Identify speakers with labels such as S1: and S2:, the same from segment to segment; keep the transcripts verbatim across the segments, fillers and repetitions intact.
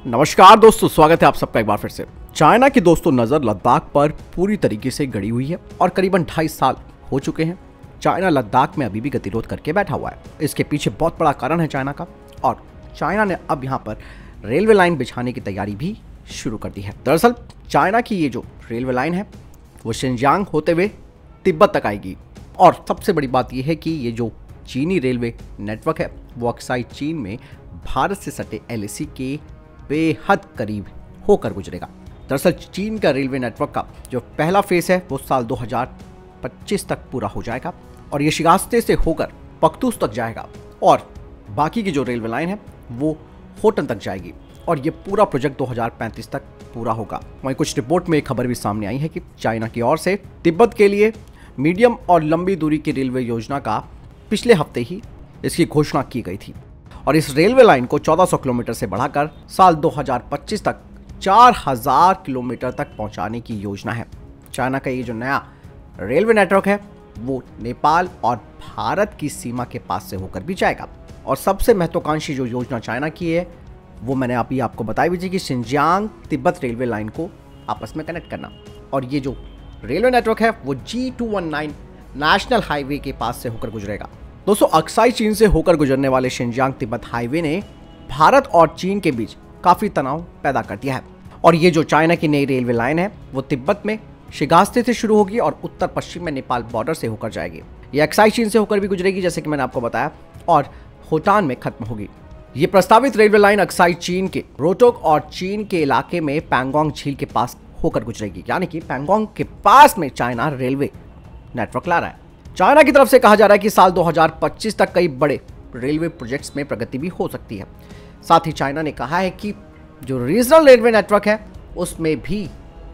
S1: नमस्कार दोस्तों, स्वागत है आप सबका एक बार फिर से। चाइना की दोस्तों नज़र लद्दाख पर पूरी तरीके से गड़ी हुई है और करीबन ढाई साल हो चुके हैं। चाइना लद्दाख में अभी भी गतिरोध करके बैठा हुआ है। इसके पीछे बहुत बड़ा कारण है चाइना का, और चाइना ने अब यहाँ पर रेलवे लाइन बिछाने की तैयारी भी शुरू कर दी है। दरअसल चाइना की ये जो रेलवे लाइन है वो शिनजियांग होते हुए तिब्बत तक आएगी। और सबसे बड़ी बात यह है कि ये जो चीनी रेलवे नेटवर्क है वो अक्साई चीन में भारत से सटे एल ए सी के बेहद करीब होकर गुजरेगा। दरअसल चीन का रेलवे नेटवर्क का जो पहला फेस है वो साल दो हज़ार पच्चीस तक पूरा हो जाएगा और ये शिगास्ते से होकर पख्तूस तक जाएगा और बाकी की जो रेलवे लाइन है वो होटन तक जाएगी और ये पूरा प्रोजेक्ट दो हज़ार पैंतीस तक पूरा होगा। वहीं कुछ रिपोर्ट में एक खबर भी सामने आई है कि चाइना की ओर से तिब्बत के लिए मीडियम और लंबी दूरी की रेलवे योजना का पिछले हफ्ते ही इसकी घोषणा की गई थी और इस रेलवे लाइन को चौदह सौ किलोमीटर से बढ़ाकर साल दो हज़ार पच्चीस तक चार हज़ार किलोमीटर तक पहुंचाने की योजना है। चाइना का ये जो नया रेलवे नेटवर्क है वो नेपाल और भारत की सीमा के पास से होकर भी जाएगा। और सबसे महत्वाकांक्षी जो योजना चाइना की है वो मैंने अभी आपको बताई भी थी कि शिनजियांग तिब्बत रेलवे लाइन को आपस में कनेक्ट करना। और ये जो रेलवे नेटवर्क है वो G two one nine national highway के पास से होकर गुजरेगा। दोस्तों, अक्साई चीन से होकर गुजरने वाले शिनजियांग तिब्बत हाईवे ने भारत और चीन के बीच काफी तनाव पैदा कर दिया है। और ये जो चाइना की नई रेलवे लाइन है वो तिब्बत में शिगास्ते से शुरू होगी और उत्तर पश्चिम में नेपाल बॉर्डर से होकर जाएगी। ये अक्साई चीन से होकर भी गुजरेगी जैसे कि मैंने आपको बताया, और होटान में खत्म होगी। ये प्रस्तावित रेलवे लाइन अक्साई चीन के रोटोक और चीन के इलाके में पैंगोंग झील के पास होकर गुजरेगी, यानी कि पैंगोंग के पास में चाइना रेलवे नेटवर्क ला रहा है। चाइना की तरफ से कहा जा रहा है कि साल दो हज़ार पच्चीस तक कई बड़े रेलवे प्रोजेक्ट्स में प्रगति भी हो सकती है। साथ ही चाइना ने कहा है कि जो रीजनल रेलवे नेटवर्क है उसमें भी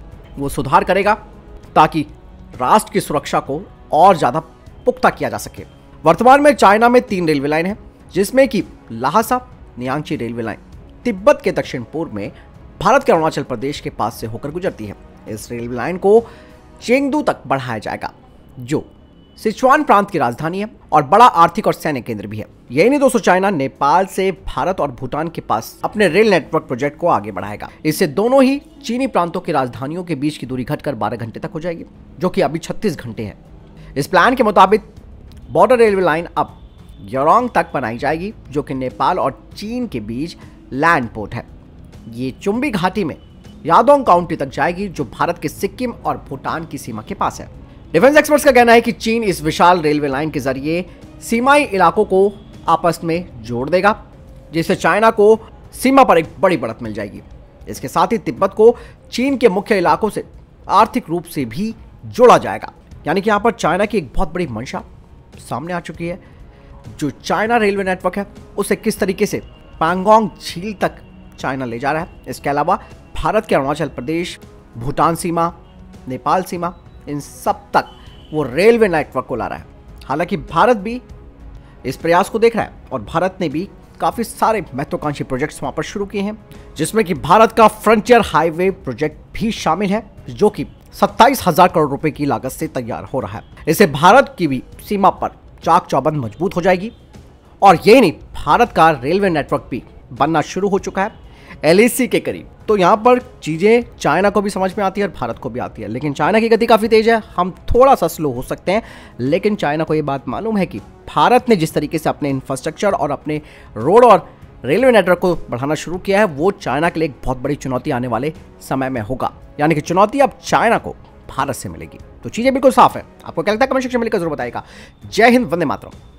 S1: वो सुधार करेगा ताकि राष्ट्र की सुरक्षा को और ज़्यादा पुख्ता किया जा सके। वर्तमान में चाइना में तीन रेलवे लाइन है, जिसमें कि ल्हासा नियांगची रेलवे लाइन तिब्बत के दक्षिण पूर्व में भारत के अरुणाचल प्रदेश के पास से होकर गुजरती है। इस रेलवे लाइन को चेंगदू तक बढ़ाया जाएगा जो सिचुआन प्रांत की राजधानी है और बड़ा आर्थिक और सैन्य केंद्र भी है। यही नहीं दोस्तों, चाइना नेपाल से भारत और भूटान के पास अपने रेल नेटवर्क प्रोजेक्ट को आगे बढ़ाएगा। इससे दोनों ही चीनी प्रांतों की राजधानियों के बीच की दूरी घटकर बारह घंटे तक हो जाएगी, जो कि अभी छत्तीस घंटे है। इस प्लान के मुताबिक बॉर्डर रेलवे लाइन अब योरोंग तक बनाई जाएगी, जो कि नेपाल और चीन के बीच लैंड पोर्ट है। ये चुम्बी घाटी में यादोंग काउंटी तक जाएगी, जो भारत के सिक्किम और भूटान की सीमा के पास है। डिफेंस एक्सपर्ट्स का कहना है कि चीन इस विशाल रेलवे लाइन के जरिए सीमाई इलाकों को आपस में जोड़ देगा, जिससे चाइना को सीमा पर एक बड़ी बढ़त मिल जाएगी। इसके साथ ही तिब्बत को चीन के मुख्य इलाकों से आर्थिक रूप से भी जोड़ा जाएगा। यानी कि यहाँ पर चाइना की एक बहुत बड़ी मंशा सामने आ चुकी है। जो चाइना रेलवे नेटवर्क है उसे किस तरीके से पैंगोंग झील तक चाइना ले जा रहा है। इसके अलावा भारत के अरुणाचल प्रदेश, भूटान सीमा, नेपाल सीमा, इन सब तक वो रेलवे नेटवर्क को ला रहा है। हालांकि भारत भी इस प्रयास को देख रहा है और भारत ने भी काफी सारे महत्वाकांक्षी प्रोजेक्ट्स वहां पर शुरू किए हैं, जिसमें कि भारत का फ्रंटियर हाईवे प्रोजेक्ट भी शामिल है, जो कि सत्ताईस हजार करोड़ रुपए की लागत से तैयार हो रहा है। इससे भारत की भी सीमा पर चाक चौबंद मजबूत हो जाएगी। और यही नहीं, भारत का रेलवे नेटवर्क भी बनना शुरू हो चुका है एल ए सी के करीब। तो यहाँ पर चीज़ें चाइना को भी समझ में आती है और भारत को भी आती है, लेकिन चाइना की गति काफ़ी तेज है। हम थोड़ा सा स्लो हो सकते हैं, लेकिन चाइना को ये बात मालूम है कि भारत ने जिस तरीके से अपने इंफ्रास्ट्रक्चर और अपने रोड और रेलवे नेटवर्क को बढ़ाना शुरू किया है वो चाइना के लिए एक बहुत बड़ी चुनौती आने वाले समय में होगा। यानी कि चुनौती अब चाइना को भारत से मिलेगी। तो चीज़ें बिल्कुल साफ है। आपको क्या लगता है कमेंट सेक्शन में लिखकर जरूर बताएगा। जय हिंद, वंदे मातरम।